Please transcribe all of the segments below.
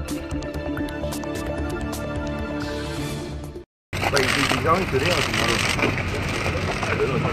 But is he going today or tomorrow? I don't know.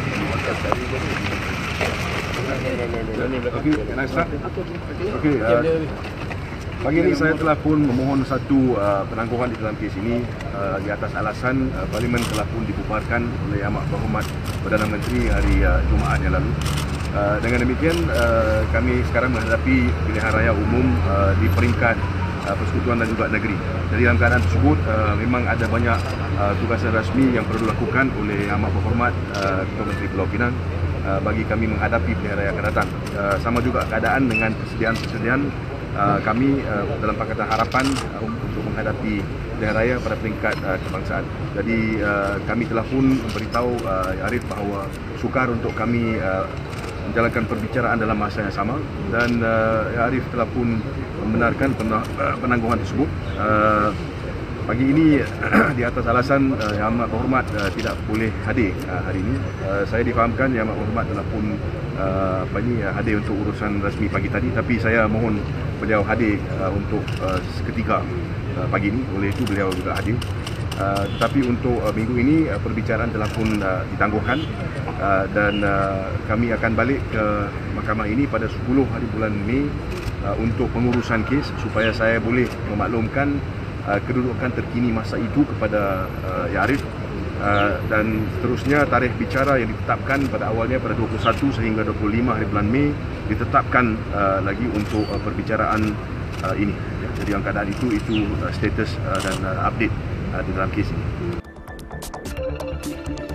Okay, can I start? Okay, pagi ini saya telah pun memohon satu penangguhan di dalam kes ini di atas alasan Parlimen telah pun dibubarkan oleh Amat Berhormat Perdana Menteri hari Jumaat yang lalu. Dengan demikian, kami sekarang menghadapi pilihan raya umum di peringkat persekutuan dan juga negeri. Jadi dalam keadaan tersebut memang ada banyak tugasan rasmi yang perlu dilakukan oleh Amat Berhormat Ketua Menteri Pulau Pinang bagi kami menghadapi pilihan raya akan datang. Sama juga keadaan dengan persediaan kami dalam Pakatan Harapan untuk menghadapi pilihan raya pada peringkat kebangsaan. Jadi kami telah pun memberitahu Arif bahawa sukar untuk kami menjalankan perbicaraan dalam masa yang sama, dan Arif telah pun membenarkan penangguhan tersebut. Pagi ini di atas alasan Yang Amat Berhormat tidak boleh hadir hari ini. Saya difahamkan Yang Amat Berhormat telah pun hadir untuk urusan rasmi pagi tadi, tapi saya mohon beliau hadir untuk seketika pagi ini. Oleh itu beliau juga hadir. Tetapi untuk minggu ini perbicaraan telah pun ditangguhkan, dan kami akan balik ke mahkamah ini pada 10 hari bulan Mei untuk pengurusan kes supaya saya boleh memaklumkan kedudukan terkini masa itu kepada Arif, dan seterusnya tarikh bicara yang ditetapkan pada awalnya pada 21 sehingga 25 hari bulan Mei ditetapkan lagi untuk perbicaraan ini. Jadi dalam keadaan itu status dan update di dalam kes ini.